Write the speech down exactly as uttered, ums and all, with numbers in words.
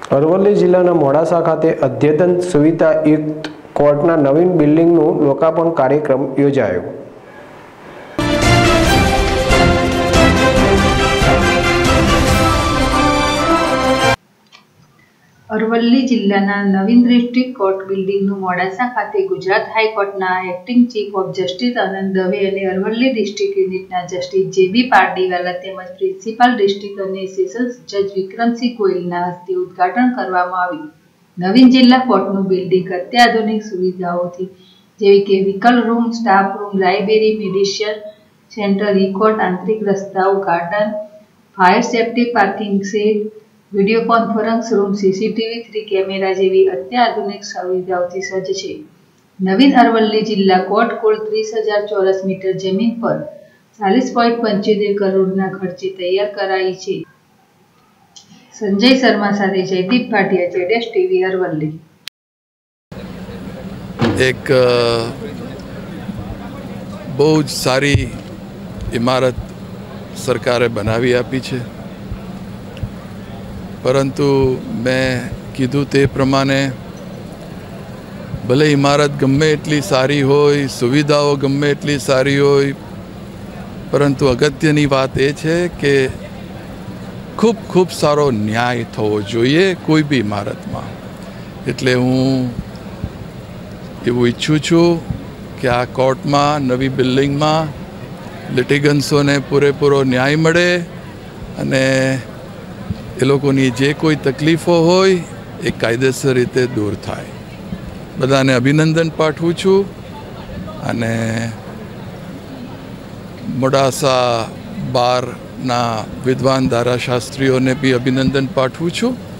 અરવલ્લી જિલ્લાના મોડાસા ખાતે અદ્યતન સુવિધાયુક્ત કોર્ટના નવીન બિલ્ડિંગનું લોકાર્પણ કાર્યક્રમ યોજાયો। અરવલ્લી જિલ્લાના નવીન ડિસ્ટ્રિક્ટ કોર્ટ બિલ્ડિંગનું મોડાસા ખાતે ગુજરાત હાઈકોર્ટના acting chief of justice Anand Dave અને અરવલ્લી ડિસ્ટ્રિક્ટ યુનિટના જસ્ટિસ જે બી પારડીવાલા તેમજ પ્રિન્સિપાલ ડિસ્ટ્રિક્ટ અને સેશન્સ જજ વિક્રમસિંહ ગોયલના હસ્તે ઉદ્ઘાટન કરવામાં આવ્યું। નવીન જિલ્લા કોર્ટનું બિલ્ડિંગ અત્યાધુનિક સુવિધાઓથી જેવી કે vehicle room, staff room, library, medicine centre, રિકોર્ટ, આંતરિક રસ્તાઓ, garden, fire safety, parking shed, video conference room, CCTV, three camera જેવી અત્યાધુનિક સુવિધાઓથી સજ્જ છે। નવીન અરવલ્લી જિલ્લા કોર્ટ કુલ ત્રીસ હજાર ચોરસ મીટર જમીન પર ચાલીસ પોઈન્ટ પંચોતેર કરોડના ખર્ચે તૈયાર કરાઈ છે। સંજય શર્મા સાથે જયદીપ ભાટિયા, જેડેશ ટીવી, અરવલ્લી। એક બહુ જ સારી ઇમારત સરકારે બનાવી આપી છે, પરંતુ મેં કીધું તે પ્રમાણે ભલે ઇમારત ગમે એટલી સારી હોય, સુવિધાઓ ગમે એટલી સારી હોય, પરંતુ અગત્યની વાત એ છે કે ખૂબ ખૂબ સારો ન્યાય થવો જોઈએ કોઈ બી ઇમારતમાં। એટલે હું એવું ઈચ્છું છું કે આ કોર્ટમાં, નવી બિલ્ડિંગમાં લિટિગન્સોને પૂરેપૂરો ન્યાય મળે અને એ લોકોની જે કોઈ તકલીફો હોય એ કાયદેસર રીતે દૂર થાય। બધાને અભિનંદન પાઠવું છું અને મોડાસા બારના વિદ્વાન ધારાશાસ્ત્રીઓને બી અભિનંદન પાઠવું છું।